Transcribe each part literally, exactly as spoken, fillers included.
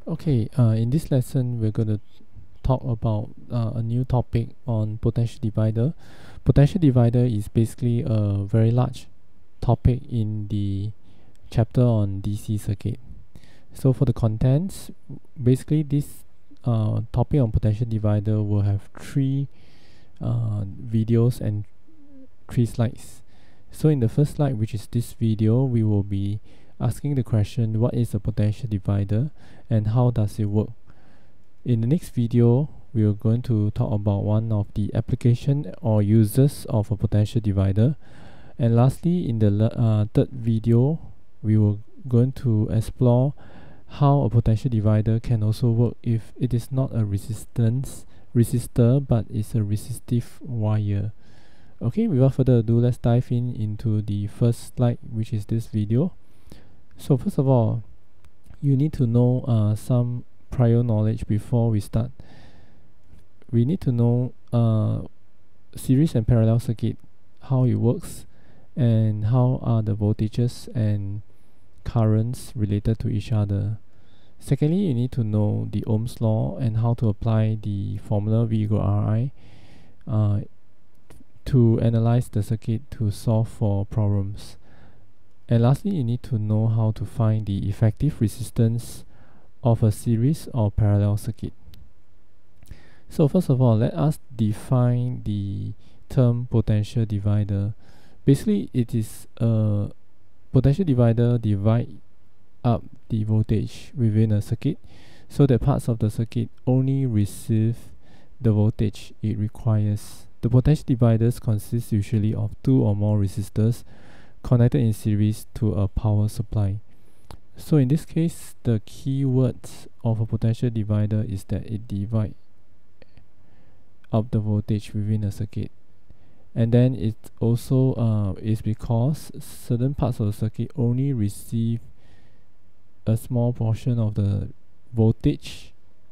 Okay, uh, in this lesson, we're going to talk about uh, a new topic on potential divider. Potential divider is basically a very large topic in the chapter on D C circuit. So for the contents, basically this uh, topic on potential divider will have three uh, videos and three slides. So in the first slide, which is this video, we will be asking the question, what is a potential divider and how does it work? In the next video, we are going to talk about one of the application or uses of a potential divider. And lastly, in the uh, third video, we will going to explore how a potential divider can also work if it is not a resistance resistor but is a resistive wire. Okay, without further ado, let's dive in into the first slide, which is this video. So first of all, you need to know uh, some prior knowledge before we start. We need to know uh, series and parallel circuit, how it works, and how are the voltages and currents related to each other. Secondly, you need to know the Ohm's law and how to apply the formula V equal R I uh, to analyze the circuit to solve for problems. And lastly, you need to know how to find the effective resistance of a series or parallel circuit. So first of all, let us define the term potential divider. Basically, it is a potential divider divide up the voltage within a circuit so that parts of the circuit only receive the voltage it requires. The potential dividers consist usually of two or more resistors connected in series to a power supply. So in this case, the key words of a potential divider is that it divides up the voltage within a circuit. And then it also uh, is because certain parts of the circuit only receive a small portion of the voltage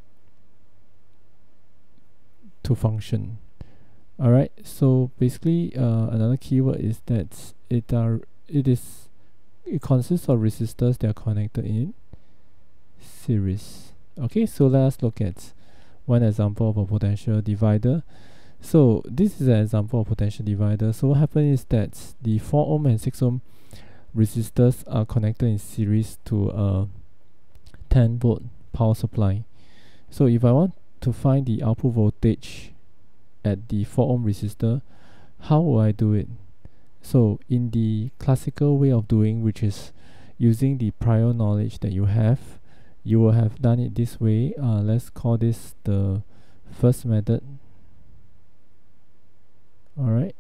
to function. Alright, so basically uh, another keyword is that it are it is it consists of resistors that are connected in series. Okay, so let us look at one example of a potential divider. So this is an example of potential divider. So what happens is that the four ohm and six ohm resistors are connected in series to a ten volt power supply. So if I want to find the output voltage at the four ohm resistor, how will I do it? So in the classical way of doing, which is using the prior knowledge that you have, you will have done it this way. Uh, let's call this the first method. Alright.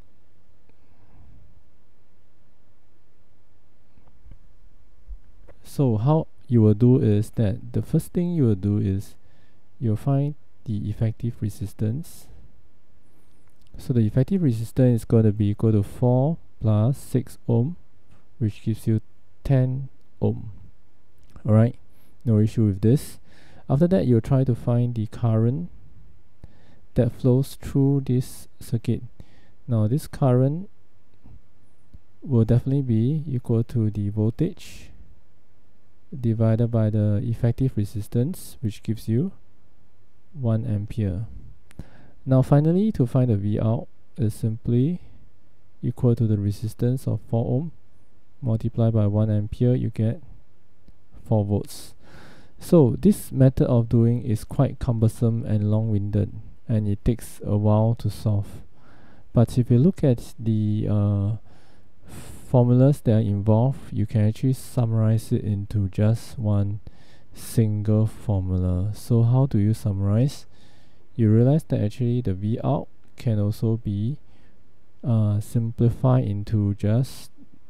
So how you will do is that the first thing you will do is you'll find the effective resistance. So the effective resistance is going to be equal to four plus six ohm, which gives you ten ohm. Alright, no issue with this. After that, you'll try to find the current that flows through this circuit. Now this current will definitely be equal to the voltage divided by the effective resistance, which gives you one ampere. Now finally, to find the V out is simply equal to the resistance of four ohm multiplied by one ampere, you get four volts. So this method of doing is quite cumbersome and long-winded, and it takes a while to solve. But if you look at the uh, formulas that are involved, you can actually summarize it into just one single formula. So how do you summarize? You realize that actually the V out can also be uh, simplified into just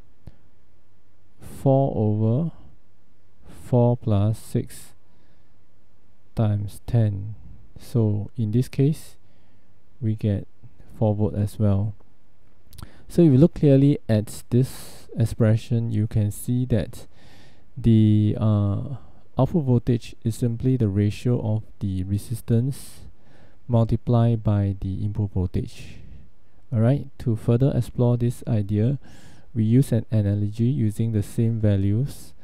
four over four plus six times ten. So in this case, we get four volt as well. So if you look clearly at this expression, you can see that the uh, output voltage is simply the ratio of the resistance multiplied by the input voltage. Alright, to further explore this idea, we use an analogy using the same values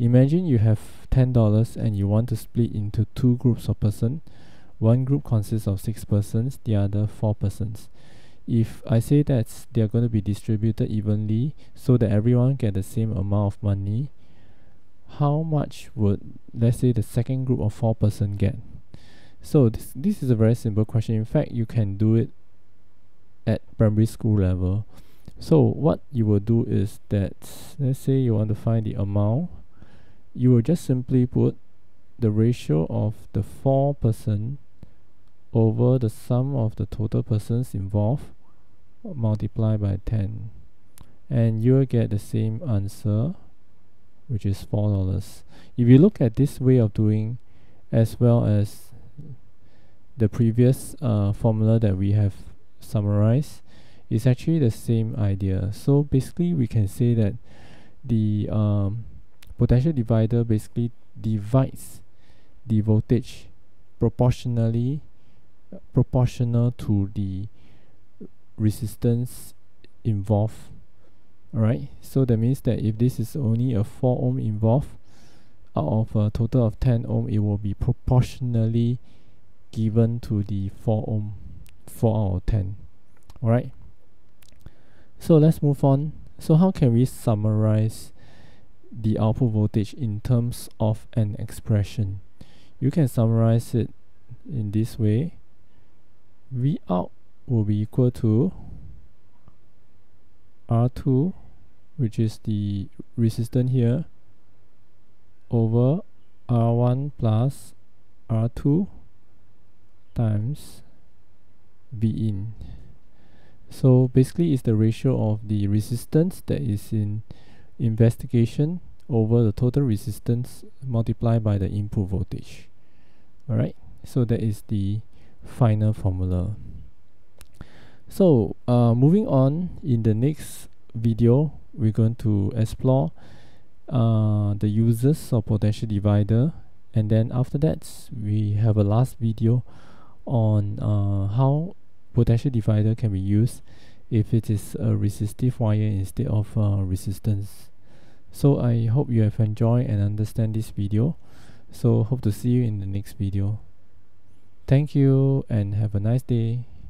Imagine you have ten dollars and you want to split into two groups of person. One group consists of six persons, the other four persons. If I say that they are going to be distributed evenly so that everyone get the same amount of money, how much would, let's say, the second group of four person get? So this, this is a very simple question. In fact, you can do it at primary school level. So what you will do is that, let's say you want to find the amount, you will just simply put the ratio of the four person over the sum of the total persons involved multiplied by ten, and you will get the same answer, which is four dollars. If you look at this way of doing as well as the previous uh, formula that we have summarized, it's actually the same idea. So basically we can say that the um, potential divider basically divides the voltage proportionally uh, proportional to the resistance involved. Alright, so that means that if this is only a four ohm involved, out of a total of ten ohm, it will be proportionally given to the four ohm, four out of ten. Alright, so let's move on. So how can we summarize the output voltage in terms of an expression? You can summarize it in this way. V out will be equal to R two, which is the resistance here, over R one plus R two times V in. So basically it's the ratio of the resistance that is in investigation over the total resistance multiplied by the input voltage. Alright, so that is the final formula. So uh, moving on, in the next video we're going to explore uh, the uses of potential divider, and then after that we have a last video on uh, how potential divider can be used if it is a resistive wire instead of uh, resistance. So I hope you have enjoyed and understand this video. So hope to see you in the next video. Thank you and have a nice day.